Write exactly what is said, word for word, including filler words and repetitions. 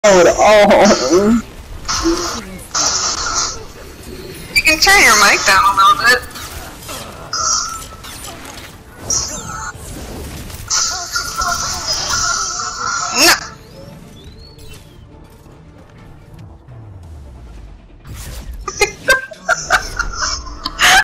Oh. You can turn your mic down a little bit.